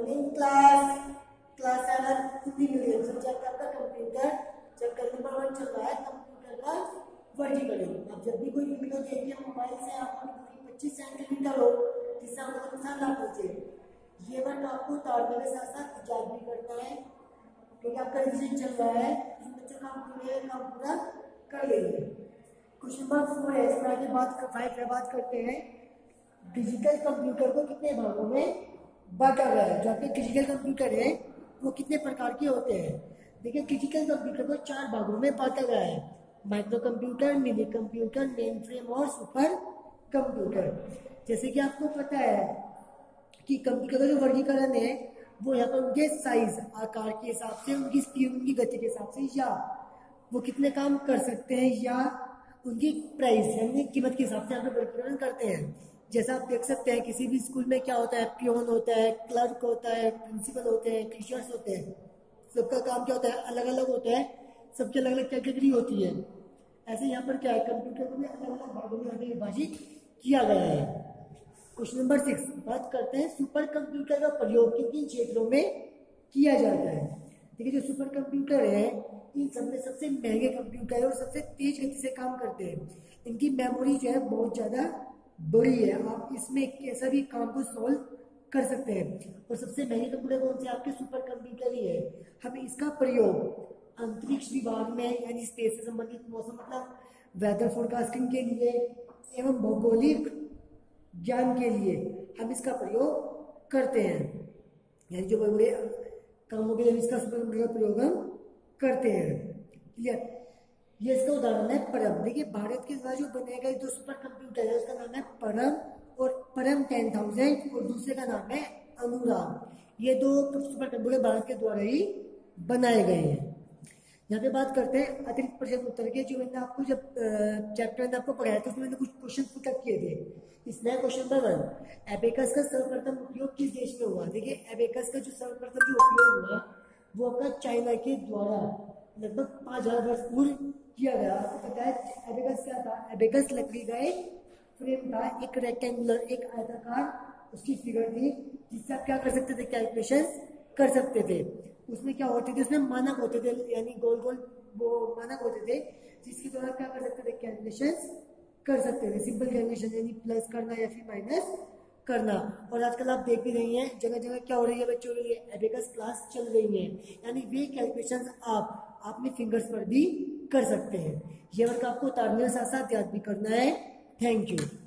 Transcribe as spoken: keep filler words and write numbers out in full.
Morning class class seven Hindi medium subject आपका computer. Chapter number one चल रहा है कंप्यूटर का वर्टिकल। अब जब भी कोई वीडियो देखिए मोबाइल से आपकी दूरी पच्चीस सेंटीमीटर हो जिससे आपको नुकसान ना पहुंचे, ये वर्क आपको उतारने के साथ साथ याद भी करना है क्योंकि आपका रिविजन चल रहा है। जिन बच्चों का पूरे काम पूरा कर लेंगे। क्वेश्चन नंबर फोर है, इसमें आगे बात कर फाइव है बात करते हैं डिजिटल कंप्यूटर को कितने भागों में बांटा गया है। जो आपके डिजिटल कंप्यूटर है वो कितने प्रकार के होते हैं। देखिए डिजिटल कंप्यूटर को चार भागों में बांटा गया है, micro computer, mini computer, mainframe और सुपर कंप्यूटर। जैसे कि आपको पता है कि कंप्यूटर का जो वर्गीकरण है वो यहाँ पर उनके साइज आकार के हिसाब से, उनकी स्पीड, उनकी गति के हिसाब से, या वो कितने काम कर सकते हैं, या उनकी प्राइस यानी कीमत के हिसाब से यहाँ पर वर्गीकरण करते हैं। जैसा आप देख सकते हैं किसी भी स्कूल में क्या होता है, पियोन होता है, क्लर्क होता है, प्रिंसिपल होते हैं, टीचर्स होते हैं। सबका काम क्या होता है, अलग अलग होता है, सबकी अलग अलग कैटेगरी होती है। ऐसे यहाँ पर क्या है, कंप्यूटर को भी अलग अलग भागों में विभाजित किया गया है। क्वेश्चन नंबर सिक्स बात करते हैं सुपर कंप्यूटर का प्रयोग किन किन क्षेत्रों में किया जाता है। देखिए जो सुपर कंप्यूटर है इन सब में सबसे महंगे कंप्यूटर है और सबसे तेज गति से काम करते हैं। इनकी मेमोरी जो है बहुत ज़्यादा बड़ी है, आप इसमें कैसा भी काम को सॉल्व कर सकते हैं। और सबसे महंगे कंप्यूटर कौन से, आपके सुपर कंप्यूटर ही है। हम इसका प्रयोग अंतरिक्ष विभाग में यानी स्पेस से संबंधित मौसम मतलब वेदर फोरकास्टिंग के लिए एवं भौगोलिक ज्ञान के लिए हम इसका प्रयोग करते हैं। यानी जो बड़े कामों के लिए इसका सुपर कंप्यूटर का प्रयोग हम करते हैं। क्लियर। ये इसका उदाहरण है परम। देखिए भारत के द्वारा जो बनाया गया जो सुपर कंप्यूटर है उसका नाम है परम और परम टेन थाउजेंड और दूसरे का नाम है अनुराग। ये दो सुपर कंप्यूटर भारत के द्वारा ही बनाए गए हैं। यहाँ पे बात करते हैं अतिरिक्त प्रश्न उत्तर के। जो मैंने आपको जब चैप्टर में आपको पढ़ाया था उसमें मैंने कुछ क्वेश्चन पुटअप किए थे। इसमें क्वेश्चन नंबर वन, एबेकस का सर्वप्रथम उपयोग किस देश में हुआ। देखिए एबेकस का जो सर्वप्रथम जो उपयोग हुआ वो आपका चाइना के द्वारा लगभग पाँच हजार वर्ष पूर्व किया गया। आपको पता है एबेकस क्या था, एबेकस लकड़ी का एक फ्रेम था, एक रेक्टेंगुलर एक आयताकार उसकी फिगर थी जिससे आप क्या कर सकते थे, कैलकुलेशन कर सकते थे। उसमें क्या होते थे, उसमें मानक होते थे यानी गोल गोल वो मानक होते थे जिसके द्वारा क्या कर सकते थे, कैलकुलेशन कर सकते थे। सिंपल कैलकुलेशन यानी प्लस करना या फिर माइनस करना। और आजकल आप देख भी रही हैं जगह जगह क्या हो रही है बच्चों के लिए, एबेकस क्लास चल रही है यानी वे कैलकुलेशन आप अपने फिंगर्स पर भी कर सकते हैं। ये वर्क आपको उतारने के साथ साथ याद भी करना है। Thank you.